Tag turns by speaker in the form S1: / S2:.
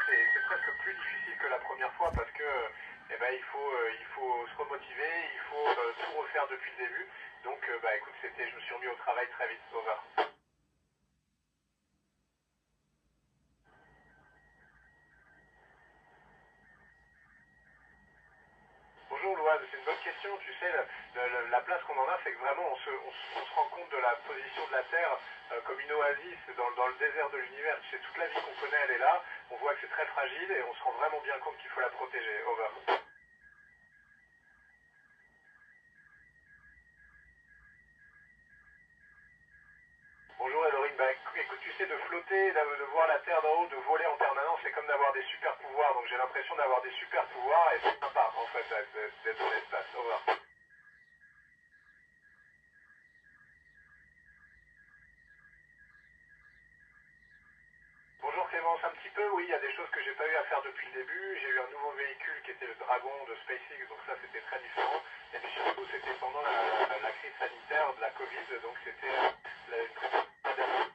S1: c'est presque plus difficile que la première fois parce que il faut se remotiver, il faut tout refaire depuis le début. Donc écoute, je me suis remis au travail très vite. Over. Bonjour Louane, c'est une bonne question. Tu sais, la place qu'on en a, c'est que vraiment on se rend compte de la position de la Terre comme une oasis dans le désert de l'univers. Tu sais, toute la vie qu'on connaît, elle est là. On voit que c'est très fragile et on se rend vraiment bien compte qu'il faut la protéger. Over. Bonjour Eloring, écoute, tu sais, de flotter, de voir la Terre d'en haut, de voler en permanence, c'est comme d'avoir des super pouvoirs. Donc j'ai l'impression d'avoir des super pouvoirs et c'est sympa en fait d'être dans l'espace. Over. Bonjour Clémence, un petit peu, oui, il y a des choses que j'ai pas eu à faire depuis le début. J'ai eu un nouveau véhicule qui était le Dragon de SpaceX, donc ça c'était très différent. Et puis surtout, c'était pendant la crise sanitaire de la Covid, donc c'était une préparation